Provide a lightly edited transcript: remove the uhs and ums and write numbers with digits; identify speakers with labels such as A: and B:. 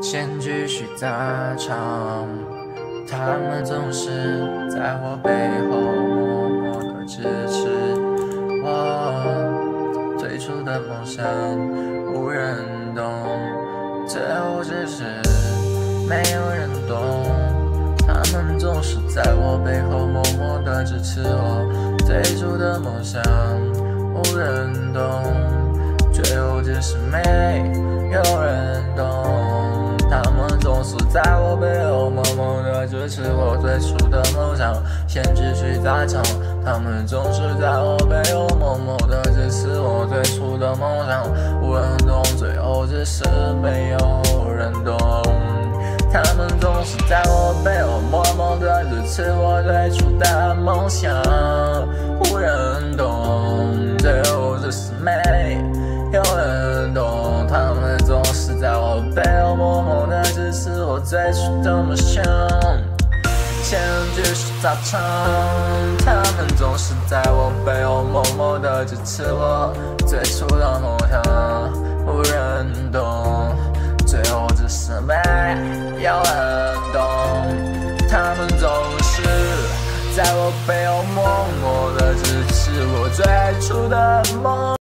A: 先继续在唱，他们总是在我背后默默的支持我。最初的梦想无人懂，最后只是没有人懂。他们总是在我背后默默的支持我。最初的梦想无人懂，最后只是没有人懂。他们总是在我背后默默的支持我。最初的梦想先继续在唱，他们总是在我背后默默的支持我。最初的梦想无人懂，最后只是没有人懂。他们总是在我背后默默的支持我。最初的梦想无人懂，最后只是没有人懂。他们总是在我背后默默的支持我。最初的梦想先继续在唱，他们总是在我背后默默的支持我。最初的梦想无人懂，最后只是没有人懂。他们总是在我背后默默的支持我。最初的梦